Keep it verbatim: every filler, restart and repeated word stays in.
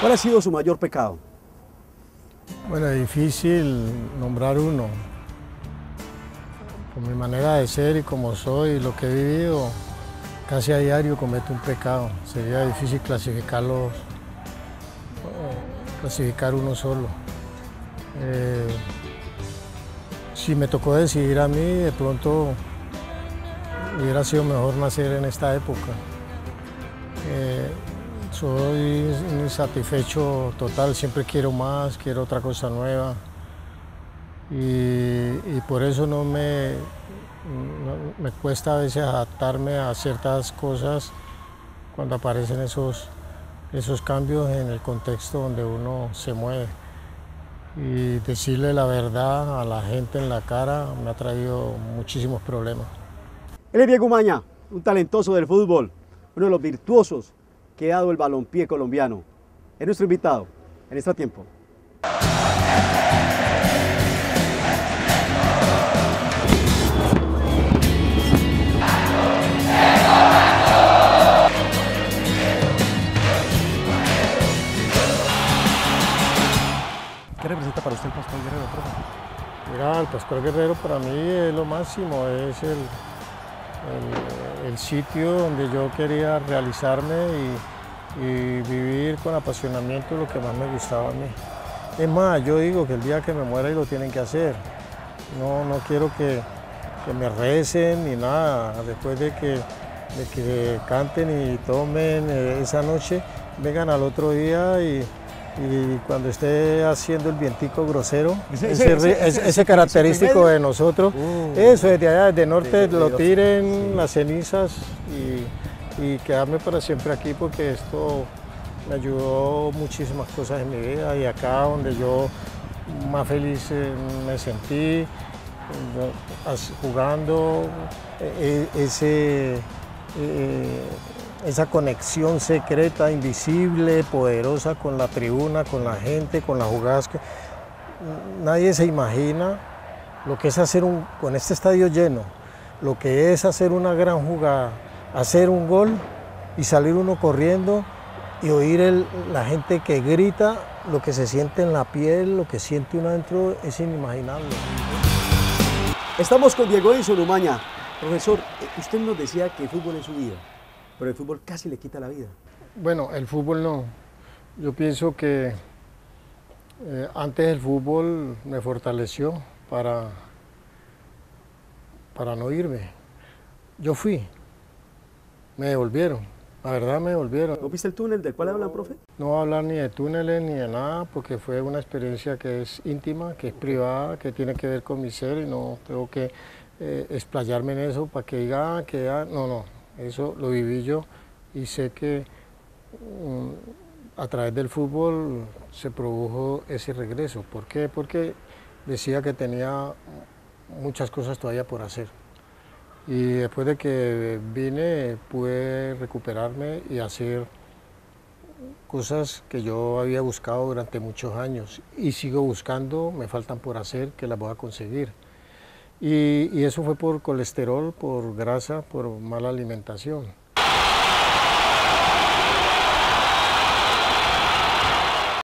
¿Cuál ha sido su mayor pecado? Bueno, es difícil nombrar uno. Por mi manera de ser y como soy, lo que he vivido, casi a diario cometo un pecado. Sería difícil clasificarlos, clasificar uno solo. Eh, si me tocó decidir a mí, de pronto hubiera sido mejor nacer en esta época. Eh, soy insatisfecho total, siempre quiero más, quiero otra cosa nueva. Y, y por eso no me, no, me cuesta a veces adaptarme a ciertas cosas cuando aparecen esos, esos cambios en el contexto donde uno se mueve. Y decirle la verdad a la gente en la cara me ha traído muchísimos problemas. Él es Diego Umaña, un talentoso del fútbol, uno de los virtuosos que ha dado el balompié colombiano. Es nuestro invitado en Extra Tiempo. ¿Qué representa para usted el Pascual Guerrero, profe? Mira, el Pascual Guerrero para mí es lo máximo, es el, el, el sitio donde yo quería realizarme y, y vivir con apasionamiento lo que más me gustaba a mí. Es más, yo digo que el día que me muera y lo tienen que hacer. No, no quiero que, que me recen ni nada. Después de que, de que canten y tomen esa noche, vengan al otro día y Y cuando esté haciendo el vientico grosero, ese, ese, ese, ese, ese característico de nosotros, uh, eso desde allá, desde norte, de, de, lo tiren sí. Las cenizas y, y quedarme para siempre aquí porque esto me ayudó muchísimas cosas en mi vida y acá donde yo más feliz me sentí jugando, ese... Eh, esa conexión secreta, invisible, poderosa con la tribuna, con la gente, con las jugadas. Que nadie se imagina lo que es hacer un, con este estadio lleno, lo que es hacer una gran jugada, hacer un gol y salir uno corriendo y oír el, la gente que grita, lo que se siente en la piel, lo que siente uno adentro, es inimaginable. Estamos con Diego Umaña. Profesor, usted nos decía que el fútbol es su vida, pero el fútbol casi le quita la vida. Bueno, el fútbol no. Yo pienso que eh, antes el fútbol me fortaleció para, para no irme. Yo fui, me devolvieron, la verdad me devolvieron. ¿No viste el túnel del cual hablan, profe? No voy a hablar ni de túneles ni de nada, porque fue una experiencia que es íntima, que es privada, que tiene que ver con mi ser y no tengo que eh, explayarme en eso para que diga, ah, que ah, no, no, eso lo viví yo y sé que um, a través del fútbol se produjo ese regreso. ¿Por qué? Porque decía que tenía muchas cosas todavía por hacer. Y después de que vine pude recuperarme y hacer cosas que yo había buscado durante muchos años y sigo buscando, me faltan por hacer, que las voy a conseguir. Y, y eso fue por colesterol, por grasa, por mala alimentación.